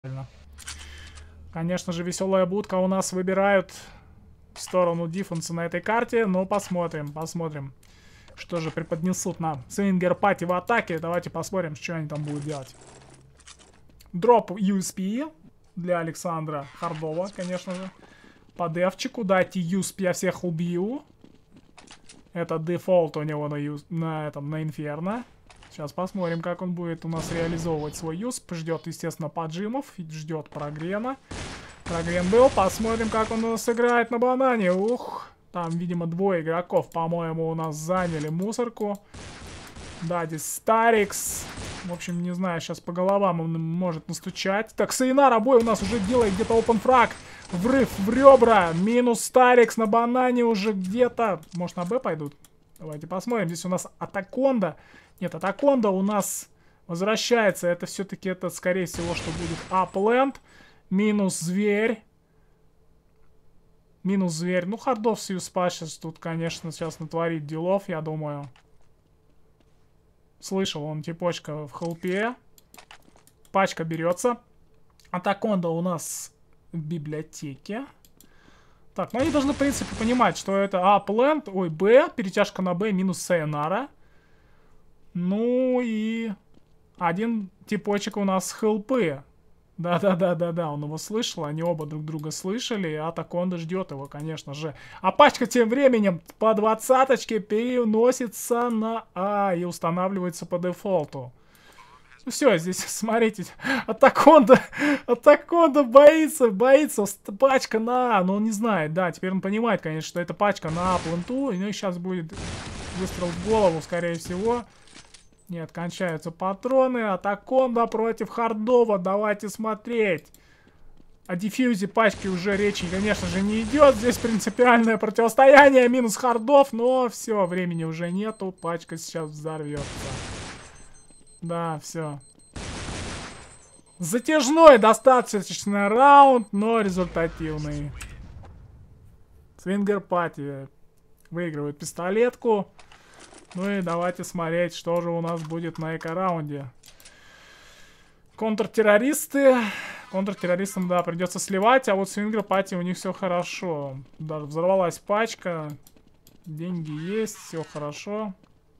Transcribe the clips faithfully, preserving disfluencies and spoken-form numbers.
Конечно же, веселая будка у нас выбирают сторону дефенса на этой карте. Но посмотрим, посмотрим, что же преподнесут нам. Свингер Пати в атаке. Давайте посмотрим, что они там будут делать. Дроп ю эс пи для Александра Хардова, конечно же. По дефчику дайте ю эс пи, я всех убью. Это дефолт у него на, ю... на этом, на Инферно. Сейчас посмотрим, как он будет у нас реализовывать свой юсп. Ждет, естественно, поджимов. Ждет прогрена. Прогрен был. Посмотрим, как он у нас играет на банане. Ух. Там, видимо, двое игроков, по-моему, у нас заняли мусорку. Да, здесь Старикс. В общем, не знаю, сейчас по головам он может настучать. Так, Сайнара бой у нас уже делает где-то опенфраг. Врыв в ребра. Минус Старикс на банане уже где-то. Может, на Б пойдут? Давайте посмотрим. Здесь у нас Атаконда. Нет, Атаконда у нас возвращается. Это все-таки, это, скорее всего, что будет Апленд. Минус Зверь. Минус Зверь. Ну, Хардов с Юспа сейчас тут, конечно, сейчас натворит делов, я думаю. Слышал он типочка в хелпе. Пачка берется. Атаконда у нас в библиотеке. Так, ну они должны, в принципе, понимать, что это Апленд, ой, Б, перетяжка на Б, минус Сайонара. Ну и один типочек у нас хелпы. Да-да-да-да-да, он его слышал, они оба друг друга слышали, а Атаконда ждет его, конечно же. А пачка тем временем по двадцаточке переносится на А и устанавливается по дефолту. Ну все, здесь, смотрите, Атаконда, Атаконда боится, боится, пачка на А, но он не знает, да, теперь он понимает, конечно, что это пачка на А пленту, и ну, сейчас будет выстрел в голову, скорее всего. Нет, кончаются патроны. Атаконда против Хардова. Давайте смотреть. О дефьюзе пачки уже речи, конечно же, не идет. Здесь принципиальное противостояние. Минус Хардов. Но все, времени уже нету. Пачка сейчас взорвется. Да, все. Затяжной достаточно раунд, но результативный. Свингер Пати выигрывает пистолетку. Ну и давайте смотреть, что же у нас будет на эко-раунде. Контртеррористы. Контртеррористам, да, придется сливать. А вот Свингер Пати у них все хорошо. Даже взорвалась пачка. Деньги есть, все хорошо.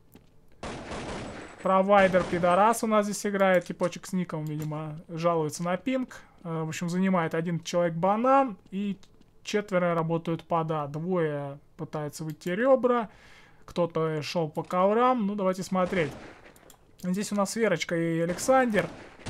Провайдер пидорас у нас здесь играет. Типочек с ником, видимо, жалуется на пинг. В общем, занимает один человек банан. И четверо работают под А. Двое пытаются выйти ребра. Кто-то шел по коврам. Ну, давайте смотреть. Здесь у нас Верочка и Александр.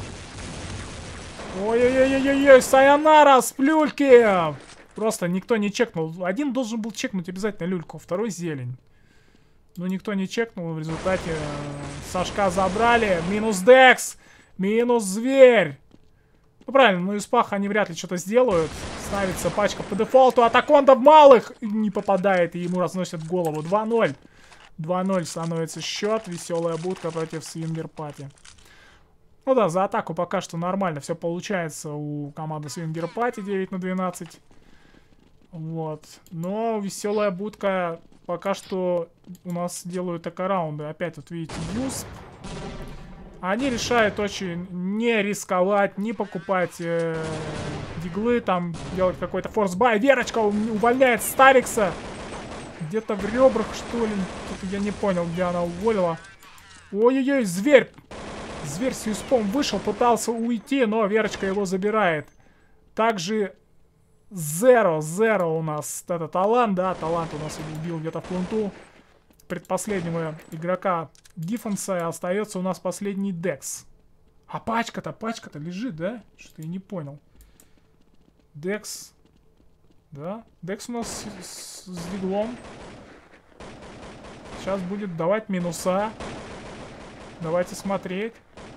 Ой-ой-ой-ой-ой, Сайонара с люльки. Просто никто не чекнул. Один должен был чекнуть обязательно люльку, второй зелень. Но никто не чекнул. В результате Сашка забрали. Минус Декс. Минус Зверь. Ну, правильно, ну из паха они вряд ли что-то сделают. Ставится пачка по дефолту. Атаконда в малых не попадает, и ему разносят голову. два ноль. два ноль становится счет. Веселая будка против Свингер Пати. Ну да, за атаку пока что нормально все получается у команды Свингер Пати. девять на двенадцать. Вот. Но веселая будка пока что у нас делают эко-раунды. Опять вот видите, юсп. Они решают очень не рисковать, не покупать э, диглы, там делать какой-то форс-бай. Верочка увольняет Старикса. Где-то в ребрах, что ли. Тут я не понял, где она уволила. Ой-ой-ой, Зверь. Зверь с юспом вышел, пытался уйти, но Верочка его забирает. Также Зеро, Зеро у нас. Это талант, да, талант у нас убил где-то в пленту. Предпоследнего игрока дефенса, остается у нас последний Декс. А пачка-то, пачка-то лежит, да? Что-то я не понял. Декс. Да? Декс у нас с, с, с диглом. Сейчас будет давать минуса. Давайте смотреть.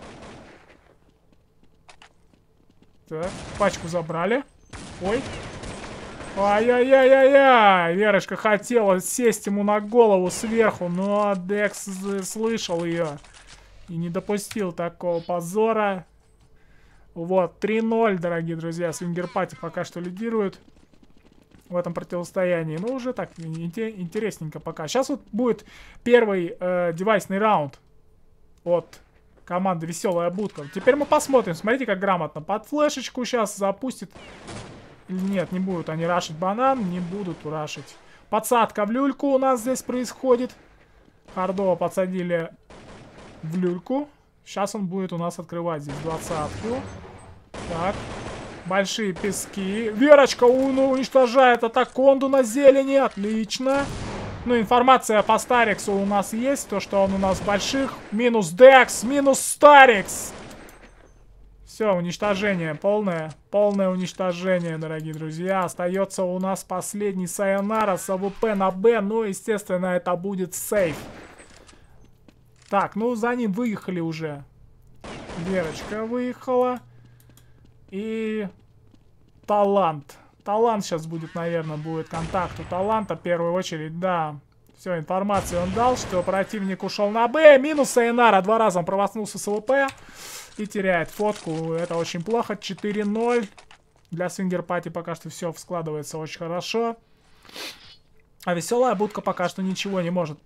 Так, пачку забрали. Ой. Ай-яй-яй-яй-яй! Верочка хотела сесть ему на голову сверху, но Декс слышал ее и не допустил такого позора. Вот, три ноль, дорогие друзья. Свингер Пати пока что лидирует в этом противостоянии. Ну, уже так интересненько пока. Сейчас вот будет первый э, девайсный раунд от команда Веселая Будка. Теперь мы посмотрим. Смотрите, как грамотно. Под флешечку сейчас запустит. Или нет, не будут они рашить банан. Не будут рашить. Подсадка в люльку у нас здесь происходит. Хардова подсадили в люльку. Сейчас он будет у нас открывать здесь двадцатку. Так. Большие пески. Верочка уничтожает атаконду на зелени. Отлично. Ну, информация по Стариксу у нас есть. То, что он у нас больших. Минус Декс, минус Старикс. Все, уничтожение. Полное. Полное уничтожение, дорогие друзья. Остается у нас последний Сайонара с АВП на Б. Ну, естественно, это будет сейф. Так, ну, за ним выехали уже. Верочка выехала. И талант. Талант сейчас будет, наверное, будет контакт у таланта в первую очередь, да. Все, информацию он дал, что противник ушел на Б. Минус Сайонара. Два раза он провоснулся с АВП. И теряет фотку. Это очень плохо. четыре ноль. Для свингер-пати пока что все складывается очень хорошо. А Веселая Будка пока что ничего не может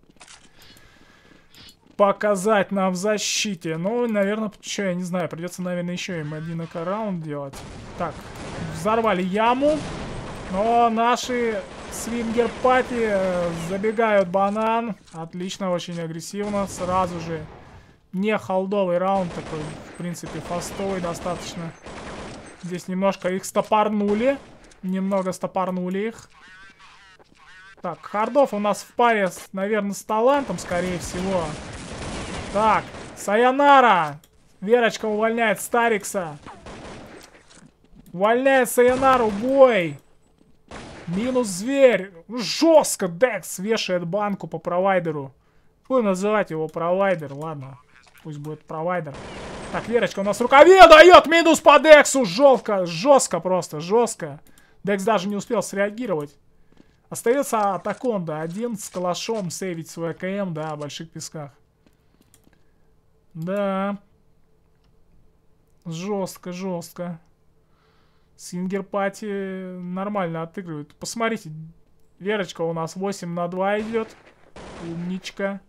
показать нам в защите. Ну, наверное, что, я не знаю. Придется, наверное, еще им один эко-раунд делать. Так, взорвали яму. Но наши свингер-пати забегают банан. Отлично, очень агрессивно. Сразу же не холдовый раунд. Такой, в принципе, фастовый достаточно. Здесь немножко их стопорнули. Немного стопорнули их. Так, хардов у нас в паре, наверное, с талантом, скорее всего. Так, Сайонара. Верочка увольняет Старикса. Увольняет Сайонару, бой. Минус зверь. Жестко Декс вешает банку по провайдеру. Буду называть его провайдер, ладно. Пусть будет провайдер. Так, Верочка у нас в рукаве дает минус по Дексу. Жестко, жестко просто, жестко. Декс даже не успел среагировать. Остается Атаконда один с калашом сейвить свой АКМ, да, в больших песках. Да. Жестко, жестко. Свингер-пати нормально отыгрывает. Посмотрите, Верочка у нас восемь на два идет. Умничка.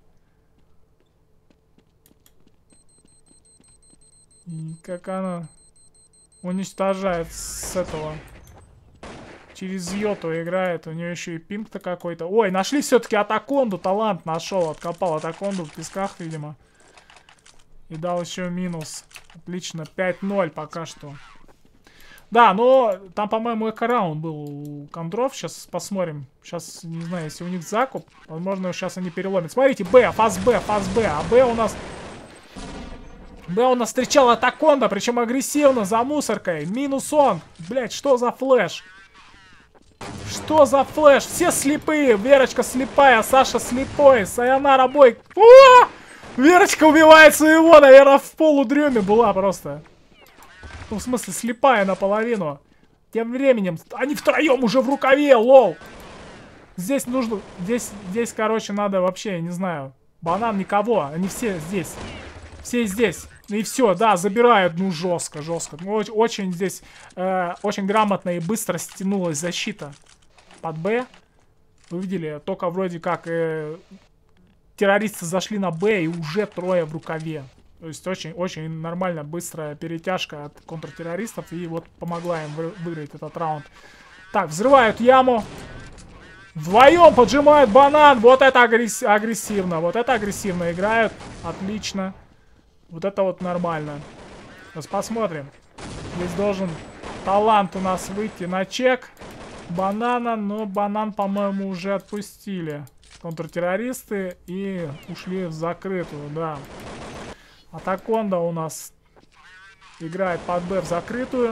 И как она уничтожает с этого. Через Йоту играет. У нее еще и пинг-то какой-то. Ой, нашли все-таки Атаконду. Талант нашел. Откопал Атаконду в песках, видимо. И дал еще минус. Отлично. пять ноль пока что. Да, но там, по-моему, эко-раунд был у Кондров. Сейчас посмотрим. Сейчас, не знаю, если у них закуп. Возможно, сейчас они переломят. Смотрите, Б, фаз Б, фаз Б. А Б у нас... Б у нас встречал Атаконда, причем агрессивно, за мусоркой. Минус он. Блять, что за флеш? Что за флеш? Все слепые. Верочка слепая, Саша слепой. Сайонара бой. О! Верочка убивает своего, наверное, в полудреме была просто. Ну, в смысле, слепая наполовину. Тем временем, они втроем уже в рукаве, лол. Здесь нужно, здесь, здесь, короче, надо вообще, я не знаю. Банан никого, они все здесь. Все здесь. И все, да, забирают, ну, жестко, жестко. Ну, очень, очень здесь, э, очень грамотно и быстро стянулась защита под Б. Вы видели, только вроде как э, террористы зашли на Б и уже трое в рукаве. То есть очень-очень нормально, быстрая перетяжка от контртеррористов. И вот помогла им вы выиграть этот раунд. Так, взрывают яму. Вдвоем поджимают банан. Вот это агресс агрессивно. Вот это агрессивно играют. Отлично. Вот это вот нормально. Сейчас посмотрим. Здесь должен талант у нас выйти на чек. Банана, но банан, по-моему, уже отпустили контртеррористы и ушли в закрытую, да. Атаконда у нас играет под Б в закрытую.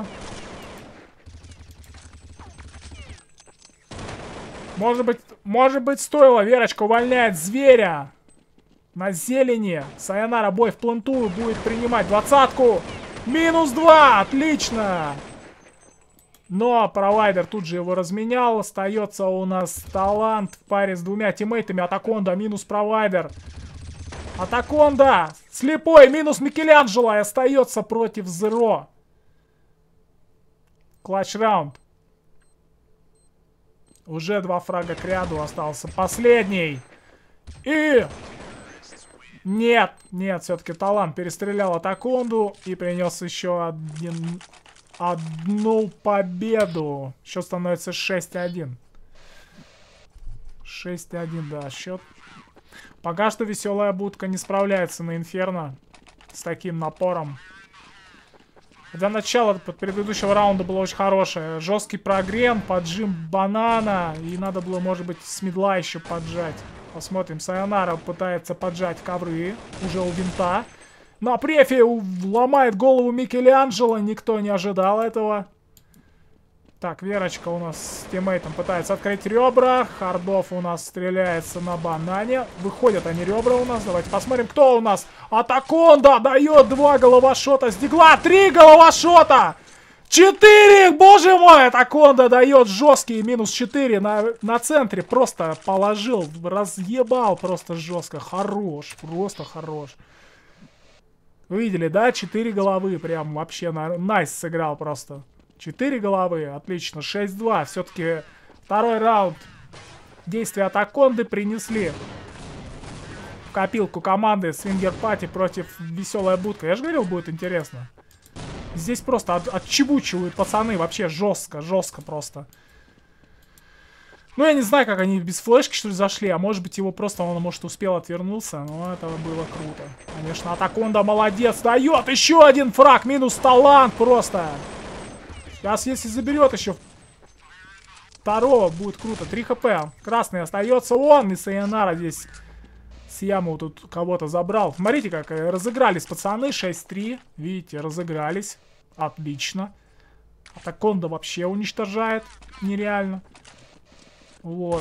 Может быть, может быть, стоило. Верочка увольняет зверя. На зелени. Сайонара бой в пленту будет принимать двадцатку. Минус два. Отлично. Но провайдер тут же его разменял. Остается у нас талант в паре с двумя тиммейтами. Атаконда минус провайдер. Атаконда. Слепой минус Микеланджело. И остается против Зеро. Клатч раунд. Уже два фрага к ряду остался. Последний. И... Нет, нет, все-таки Талант перестрелял Атаконду и принес еще один, одну победу. Счет становится шесть один. шесть один, да, счет. Пока что веселая будка не справляется на Инферно с таким напором. Хотя начало предыдущего раунда было очень хорошее. Жесткий прогрен, поджим банана. И надо было, может быть, с мидла еще поджать. Посмотрим. Сайонара пытается поджать ковры. Уже у винта. На префе ломает голову Микеланджело. Никто не ожидал этого. Так, Верочка у нас с тиммейтом пытается открыть ребра. Хардов у нас стреляется на банане. Выходят они ребра у нас. Давайте посмотрим, кто у нас. Атаконда дает два головошота с дигла. Три головошота. Четыре. Боже мой. Атаконда дает жесткий минус четыре на, на центре. Просто положил. Разъебал просто жестко. Хорош. Просто хорош. Вы видели, да? Четыре головы. Прям вообще на... найс сыграл просто. Четыре головы, отлично, шесть два. Все-таки второй раунд. Действия Атаконды принесли в копилку команды Свингер Пати против Веселая Будка. Я же говорил, будет интересно. Здесь просто от, отчебучивают пацаны вообще жестко, жестко просто. Ну, я не знаю, как они без флешки, что ли, зашли. А может быть, его просто, он, может, успел отвернуться. Но это было круто. Конечно, Атаконда молодец, дает еще один фраг. Минус Талант просто. Сейчас, если заберет еще второго, будет круто. три хп. Красный остается он. И Сайонара здесь с яму тут кого-то забрал. Смотрите, как разыгрались пацаны. шесть три. Видите, разыгрались. Отлично. Атаконда вообще уничтожает. Нереально. Вот.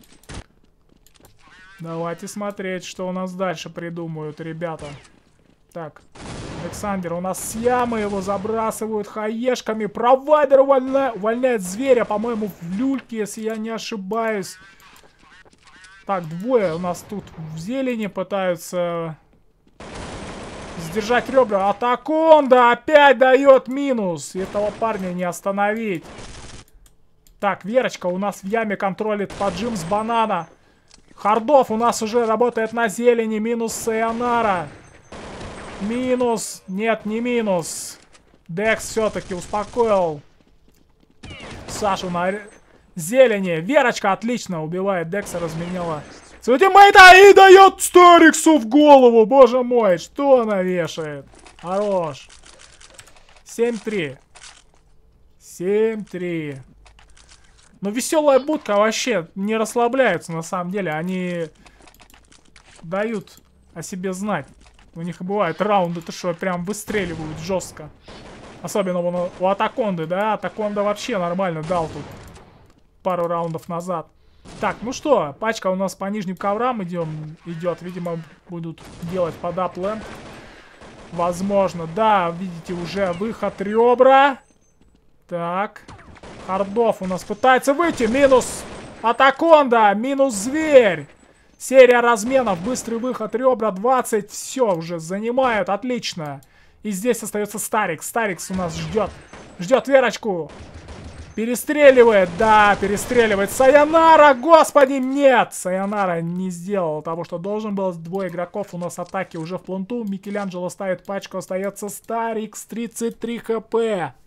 Давайте смотреть, что у нас дальше придумают ребята. Так. Александр у нас с ямы, его забрасывают хаешками. Провайдер увольня... увольняет зверя, по-моему, в люльке, если я не ошибаюсь. Так, двое у нас тут в зелени пытаются сдержать ребра. Атаконда опять дает минус. Этого парня не остановить. Так, Верочка у нас в яме контролит поджим с банана. Хардов у нас уже работает на зелени. Минус Сайонара. Минус. Нет, не минус. Декс все-таки успокоил Сашу на зелени. Верочка отлично убивает Декса, разменяла своего тиммейта и дает Стариксу в голову. Боже мой, что она вешает. Хорош. семь три. семь три. Но Веселая Будка вообще не расслабляются на самом деле. Они дают о себе знать. У них бывают раунды, то что прям выстреливают жестко. Особенно у, у Атаконды, да? Атаконда вообще нормально дал тут пару раундов назад. Так, ну что, пачка у нас по нижним коврам идем, идет. Видимо, будут делать под аплэнд. Возможно, да, видите, уже выход ребра. Так. Хардов у нас пытается выйти. Минус Атаконда, минус Зверь. Серия разменов, быстрый выход, ребра двадцать. Все, уже занимают, отлично. И здесь остается Старикс. Старикс у нас ждет. Ждет Верочку. Перестреливает, да, перестреливает. Сайонара, господи, нет. Сайонара не сделал того, что должен был. Двое игроков у нас атаки уже в пленту. Микеланджело ставит пачку, остается Старикс. тридцать три хп.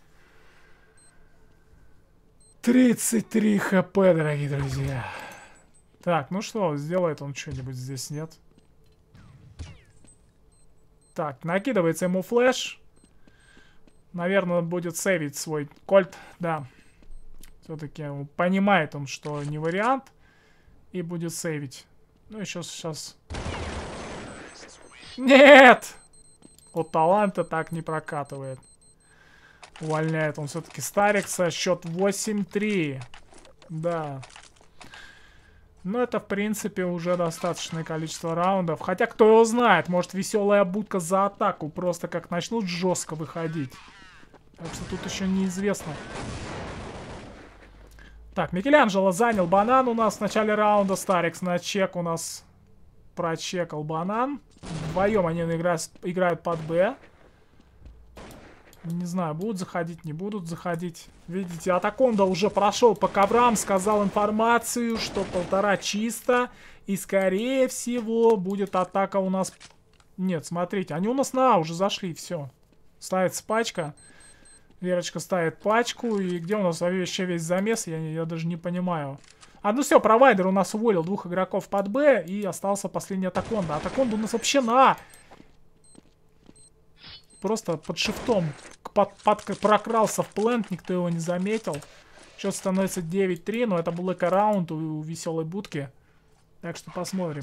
тридцать три хп, дорогие друзья. Так, ну что, сделает он что-нибудь здесь, нет? Так, накидывается ему флеш. Наверное, он будет сейвить свой кольт, да. Все-таки понимает он, что не вариант. И будет сейвить. Ну, еще сейчас... Нет! Вот таланта так не прокатывает. Увольняет он все-таки Старикса. Счет восемь три. Да. Но это, в принципе, уже достаточное количество раундов. Хотя, кто его знает, может, Веселая Будка за атаку просто как начнут жестко выходить. Так что тут еще неизвестно. Так, Микеланджело занял банан у нас в начале раунда. Старикс на чек у нас прочекал банан. Вдвоем они играют, играют под Б. Не знаю, будут заходить, не будут заходить. Видите, Атаконда уже прошел по коврам, сказал информацию, что полтора чисто. И, скорее всего, будет атака у нас Нет, смотрите, они у нас на А уже зашли, все. Ставится пачка. Верочка ставит пачку. И где у нас вообще весь замес, я, я даже не понимаю. А, ну все, провайдер у нас уволил двух игроков под Б. И остался последний Атаконда. Атаконда у нас вообще на А. Просто под шифтом под, под, прокрался в плент, никто его не заметил. Счет становится девять три, но это был эко-раунд у, у веселой будки. Так что посмотрим.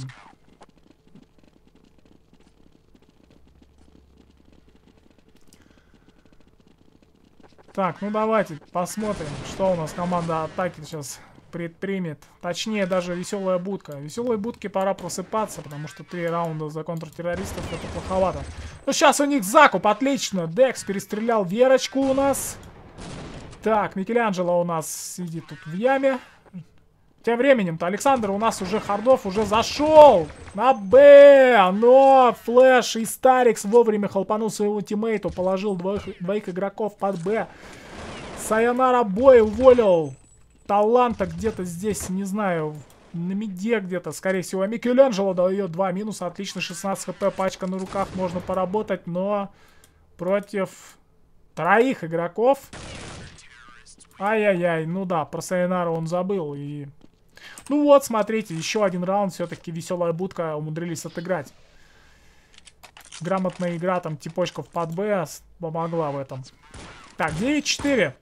Так, ну давайте посмотрим, что у нас команда атаки сейчас предпримет. Точнее, даже веселая будка. Веселой будке пора просыпаться, потому что три раунда за контртеррористов это плоховато. Ну сейчас у них закуп, отлично. Декс перестрелял Верочку у нас. Так, Микеланджело у нас сидит тут в яме. Тем временем-то Александр у нас уже хардов уже зашел на Б, но Флэш и Старикс вовремя холпанул своего тиммейту, положил двоих, двоих игроков под Б. Сайонара Бой уволил таланта где-то здесь, не знаю, на миде где-то, скорее всего. Микеланджело дает два минуса, отлично, шестнадцать хп, пачка на руках, можно поработать, но против троих игроков... Ай-яй-яй, ну да, про Сайонара он забыл и... Ну вот, смотрите, еще один раунд, все-таки веселая будка умудрились отыграть. Грамотная игра, там, типочков под Б помогла в этом. Так, девять четыре.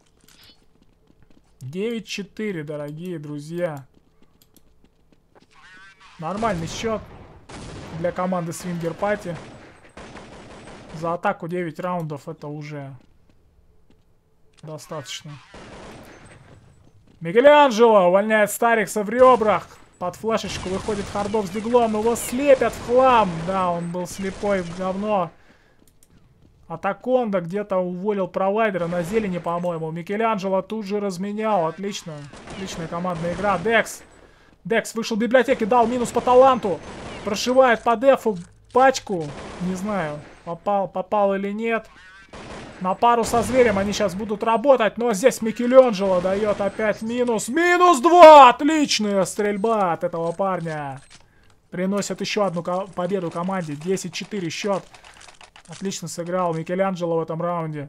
девять четыре, дорогие друзья. Нормальный счет для команды Свингер Пати. За атаку девять раундов это уже достаточно. Микеланджело увольняет Старикса в ребрах. Под флешечку выходит хардов с диглом. Его слепят в хлам. Да, он был слепой в говно. Атаконда где-то уволил провайдера на зелени, по-моему. Микеланджело тут же разменял. Отлично. Отличная командная игра. Декс. Декс вышел в библиотеке, дал минус по таланту. Прошивает по дефу пачку. Не знаю, попал, попал или нет. На пару со зверем они сейчас будут работать, но здесь Микеланджело дает опять минус. Минус два! Отличная стрельба от этого парня. Приносит еще одну ко победу команде. десять четыре счет. Отлично сыграл Микеланджело в этом раунде.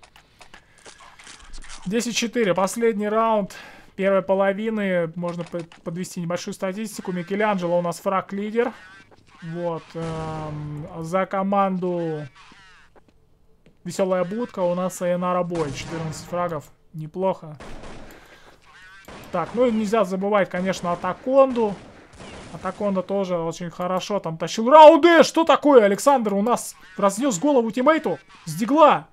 десять четыре. Последний раунд первой половины. Можно подвести небольшую статистику. Микеланджело у нас фраг-лидер. Вот. Эм, за команду... Веселая будка, у нас Сайонара Бой. четырнадцать фрагов. Неплохо. Так, ну и нельзя забывать, конечно, Атаконду. Атаконда тоже очень хорошо там тащил раунды. Что такое, Александр? У нас разнес голову тиммейту с дигла.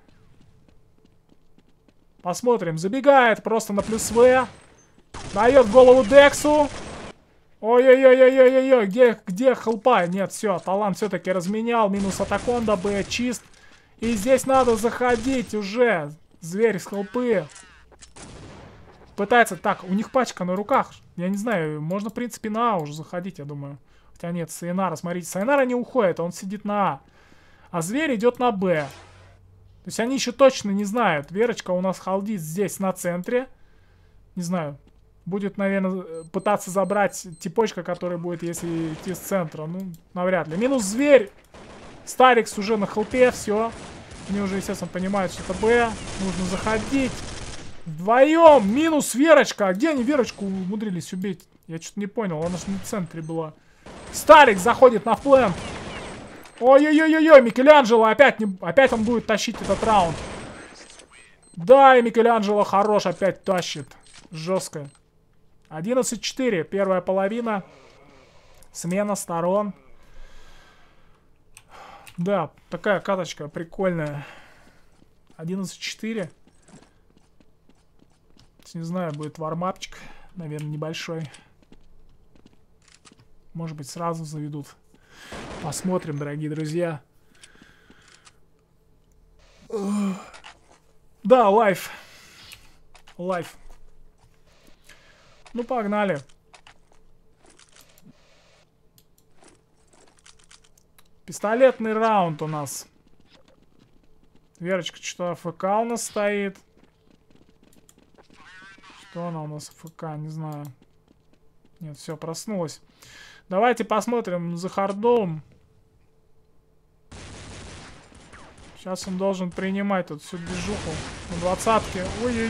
Посмотрим. Забегает просто на плюс В. Дает голову Дексу. Ой-ой-ой-ой-ой-ой. Где, где хелпа? Нет, все. Талант все-таки разменял. Минус Атаконда. Б чист. И здесь надо заходить уже. Зверь с хелпы. Пытается... Так, у них пачка на руках. Я не знаю, можно, в принципе, на А уже заходить, я думаю. Хотя нет, Сайонара, смотрите. Сайонара не уходит, он сидит на А. А зверь идет на Б. То есть они еще точно не знают. Верочка у нас халдит здесь на центре. Не знаю. Будет, наверное, пытаться забрать типочка, который будет, если идти с центра. Ну, навряд ли. Минус зверь. Старикс уже на хелпе, все. Они уже, естественно, понимают, что это Б. Нужно заходить. Вдвоем. Минус Верочка. А где они Верочку умудрились убить? Я что-то не понял. Она же на центре была. Старикс заходит на флэнг. Ой-ой-ой-ой. Микеланджело опять, не... опять он будет тащить этот раунд. Да, и Микеланджело хорош опять тащит. Жестко. одиннадцать четыре. Первая половина. Смена сторон. Да, такая каточка прикольная. одиннадцать четыре. Не знаю, будет вармапчик. Наверное, небольшой. Может быть, сразу заведут. Посмотрим, дорогие друзья. Да, лайв. Лайв. Ну, погнали. Пистолетный раунд у нас. Верочка что-то АФК у нас стоит. Что она у нас АФК, не знаю. Нет, все, проснулась. Давайте посмотрим за хардом. Сейчас он должен принимать тут всю движуху на двадцатке.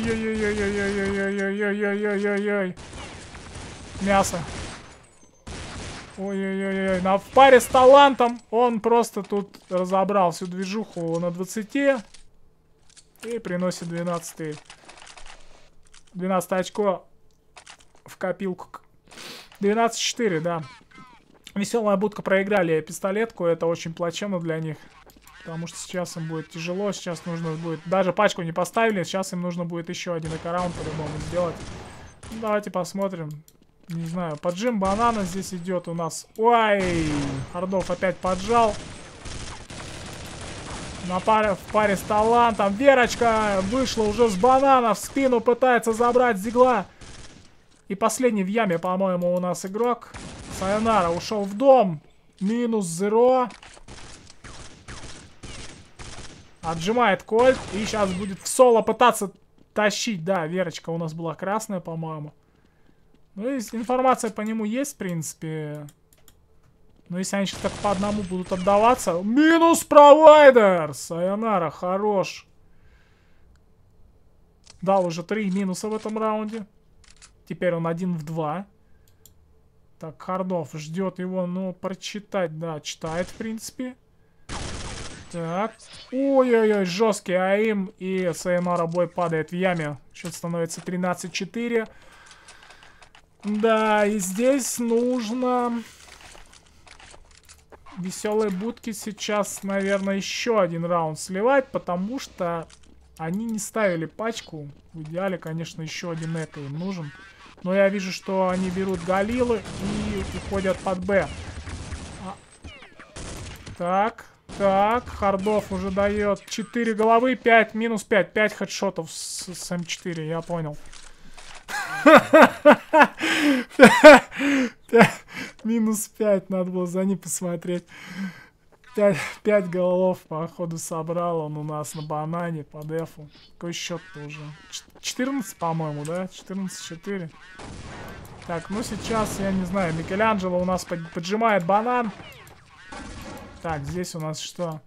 Ой-ой-ой-ой-ой-ой-ой-ой-ой-ой-ой-ой-ой-ой. Мясо. Ой-ой-ой-ой. На в паре с талантом он просто тут разобрал всю движуху на двадцати. И приносит двенадцать. двенадцать очко в копилку. двенадцать четыре, да. Веселая будка проиграли пистолетку. Это очень плачевно для них. Потому что сейчас им будет тяжело. Сейчас нужно будет... Даже пачку не поставили. Сейчас им нужно будет еще один эко-раунд по-любому сделать. Давайте посмотрим. Не знаю. Поджим банана здесь идет у нас. Ой! Хардов опять поджал. На паре, в паре с талантом. Верочка вышла уже с банана. В спину пытается забрать Зигла. И последний в яме, по-моему, у нас игрок. Сайонара ушел в дом. Минус зеро. Отжимает кольт. И сейчас будет в соло пытаться тащить. Да, Верочка у нас была красная, по-моему. Ну, и информация по нему есть, в принципе. Но если они сейчас так по одному будут отдаваться... Минус провайдер! Сайонара, хорош. Дал уже три минуса в этом раунде. Теперь он один в два. Так, Хардов ждет его, ну, прочитать. Да, читает, в принципе. Так. Ой-ой-ой, жесткий аим. И Сайонара бой падает в яме. Счет становится тринадцать четыре. Да, и здесь нужно... Веселые будки сейчас, наверное, еще один раунд сливать, потому что они не ставили пачку. В идеале, конечно, еще один эко им нужен. Но я вижу, что они берут Галилы и уходят под Б. А... Так, так, Хардов уже дает четыре головы, пять, минус пять, пять хедшотов с, с эм четыре, я понял. Минус пять, надо было за ним посмотреть. пять голов, походу, собрал он у нас на банане по дефу. Какой счет-то уже? четырнадцать, по-моему, да? четырнадцать четыре. Так, ну сейчас, я не знаю, Микеланджело у нас поджимает банан. Так, здесь у нас что?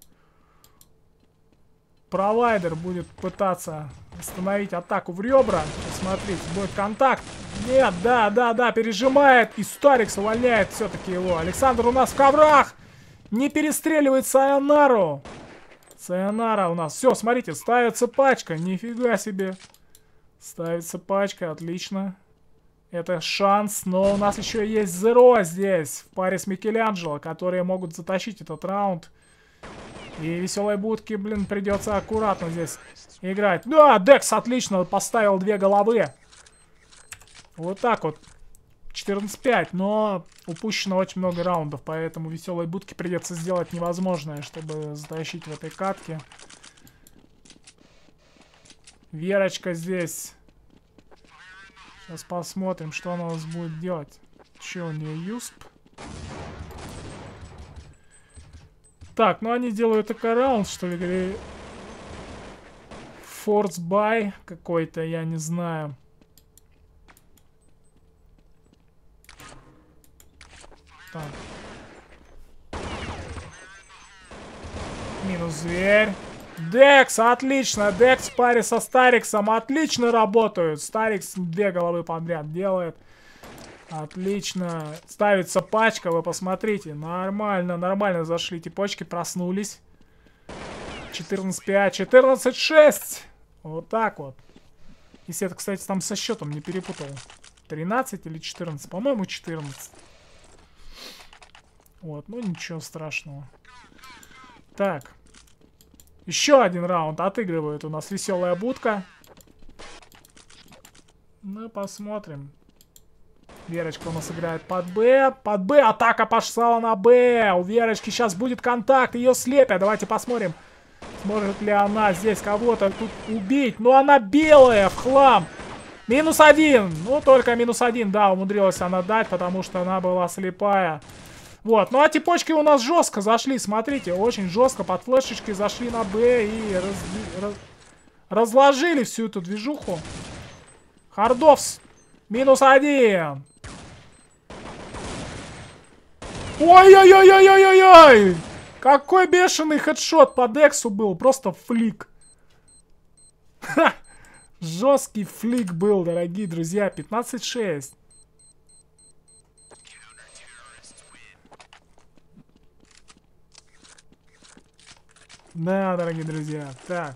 Провайдер будет пытаться остановить атаку в ребра. Смотрите, будет контакт. Нет, да, да, да, пережимает. И Старикс увольняет все-таки его. Александр у нас в коврах. Не перестреливает Сайонару. Сайонара у нас. Все, смотрите, ставится пачка. Нифига себе. Ставится пачка, отлично. Это шанс, но у нас еще есть Зеро здесь. В паре с Микеланджело, которые могут затащить этот раунд. И веселой будке, блин, придется аккуратно здесь играть. Да, Декс отлично поставил две головы. Вот так вот. четырнадцать пять, но упущено очень много раундов, поэтому веселой будке придется сделать невозможное, чтобы затащить в этой катке. Верочка здесь. Сейчас посмотрим, что она у нас будет делать. Че у нее юсп? Так, ну они делают такой раунд, что ли, или... Force buy какой-то, я не знаю. Так. Минус зверь. Декс, отлично. Декс в паре со Стариксом отлично работают. Старикс две головы подряд делает. Отлично. Ставится пачка, вы посмотрите. Нормально, нормально зашли. Эти почки проснулись. четырнадцать пять, четырнадцать шесть. Вот так вот. Если это, кстати, там со счетом не перепутал. тринадцать или четырнадцать? По-моему, четырнадцать. Вот, ну ничего страшного. Так. Еще один раунд отыгрывает у нас веселая будка. Ну, посмотрим. Верочка у нас играет под Б. Под Б. Атака пошла на Б. У Верочки сейчас будет контакт. Ее слепят. Давайте посмотрим. Сможет ли она здесь кого-то тут убить. Ну, она белая в хлам. Минус один. Ну, только минус один. Да, умудрилась она дать, потому что она была слепая. Вот. Ну, а типочки у нас жестко зашли. Смотрите, очень жестко под флешечки зашли на Б и раз... Раз... разложили всю эту движуху. Хардовс. Минус один. Ой-ой-ой-ой-ой-ой-ой! Какой бешеный хедшот по Дексу был. Просто флик. Ха! Жесткий флик был, дорогие друзья. пятнадцать шесть. Да, дорогие друзья. Так.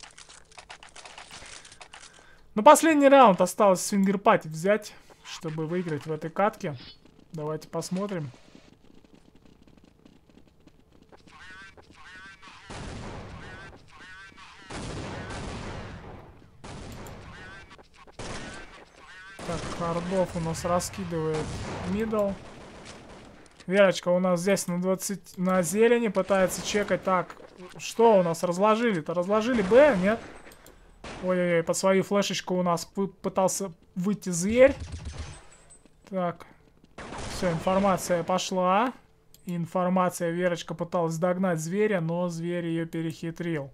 Ну, последний раунд осталось свингер-пати взять, чтобы выиграть в этой катке. Давайте посмотрим. Так, Хардов у нас раскидывает мидл. Верочка у нас здесь на двадцать на зелени пытается чекать. Так, что у нас разложили-то? Разложили Б, нет? Ой-ой-ой, под свою флешечку у нас пытался выйти зверь. Так, все, информация пошла. Информация, Верочка пыталась догнать зверя, но зверь ее перехитрил.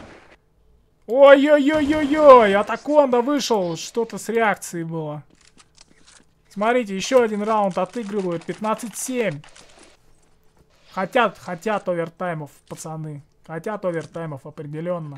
Ой-ой-ой-ой-ой, Атаконда вышел, что-то с реакцией было. Смотрите, еще один раунд отыгрывают, пятнадцать семь. Хотят, хотят овертаймов, пацаны. Хотят овертаймов, определенно.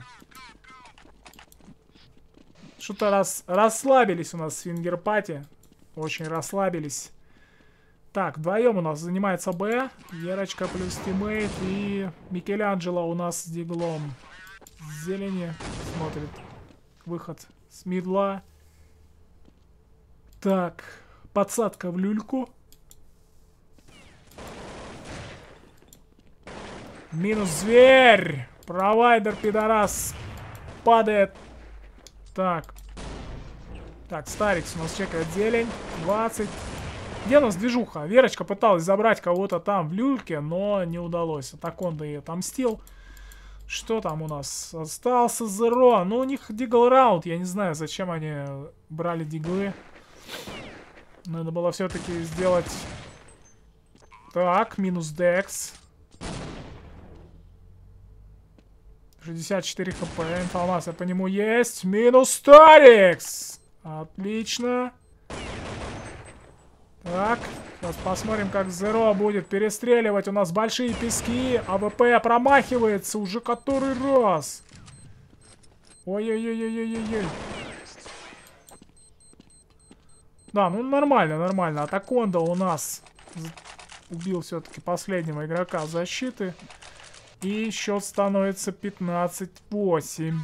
Что-то рас, расслабились у нас свингер-пати. Очень расслабились. Так, вдвоем у нас занимается Б. Верочка плюс тиммейт. И Микеланджело у нас с диглом. С зелени смотрит. Выход с мидла. Так, подсадка в люльку. Минус зверь. Провайдер пидорас падает. Так. Так, Старикс у нас чекает зелень. двадцать. Где у нас движуха? Верочка пыталась забрать кого-то там в люльке, но не удалось. Атаконда ей отомстил. Что там у нас? Остался Зеро. Ну, у них дигл раунд. Я не знаю, зачем они брали диглы. Надо было все-таки сделать... Так, минус Декс. шестьдесят четыре хп. Информация по нему есть. Минус Старикс. Отлично. Так, сейчас посмотрим, как Зеро будет перестреливать. У нас большие пески. АВП промахивается уже который раз. Ой-ой-ой-ой-ой-ой. Да, ну нормально, нормально. Атаконда у нас убил все-таки последнего игрока защиты. И счет становится пятнадцать восемь.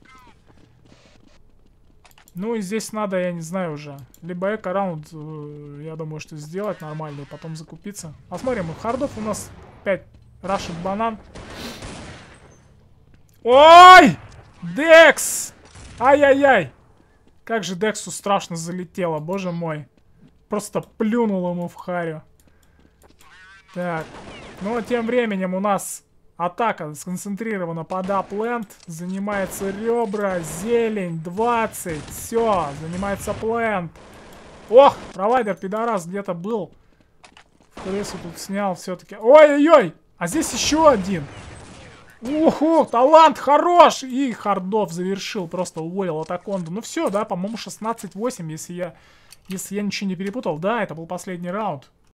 Ну и здесь надо, я не знаю уже, либо эко-раунд, э, я думаю, что сделать нормально и потом закупиться. Посмотрим, Хардов у нас опять рашит банан. Ой! Декс! Ай-яй-яй! Как же Дексу страшно залетело, боже мой. Просто плюнул ему в харю. Так, ну а тем временем у нас... Атака сконцентрирована под апленд. Занимается ребра, зелень, двадцать. Все, занимается пленд. Ох, провайдер пидорас где-то был. В крысу тут снял все-таки. Ой-ой-ой, а здесь еще один. Уху, талант хорош. И Хардов завершил, просто уволил Атаконду. Ну все, да, по-моему шестнадцать восемь, если я, если я ничего не перепутал. Да, это был последний раунд.